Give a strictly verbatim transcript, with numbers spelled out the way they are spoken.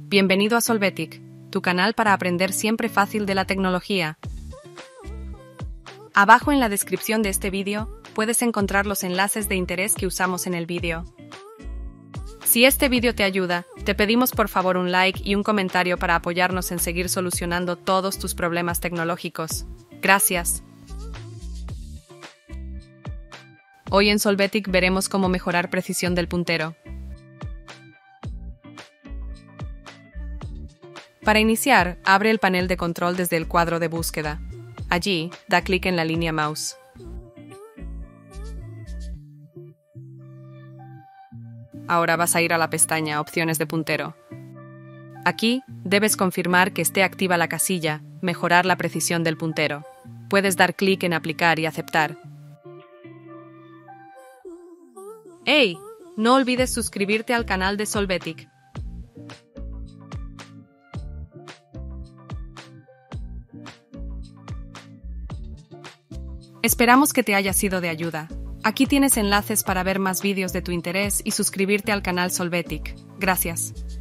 Bienvenido a Solvetic, tu canal para aprender siempre fácil de la tecnología. Abajo en la descripción de este vídeo, puedes encontrar los enlaces de interés que usamos en el vídeo. Si este vídeo te ayuda, te pedimos por favor un like y un comentario para apoyarnos en seguir solucionando todos tus problemas tecnológicos. Gracias. Hoy en Solvetic veremos cómo mejorar precisión del puntero. Para iniciar, abre el panel de control desde el cuadro de búsqueda. Allí, da clic en la línea mouse. Ahora vas a ir a la pestaña Opciones de puntero. Aquí, debes confirmar que esté activa la casilla Mejorar la precisión del puntero. Puedes dar clic en Aplicar y aceptar. ¡Hey! No olvides suscribirte al canal de Solvetic. Esperamos que te haya sido de ayuda. Aquí tienes enlaces para ver más vídeos de tu interés y suscribirte al canal Solvetic. Gracias.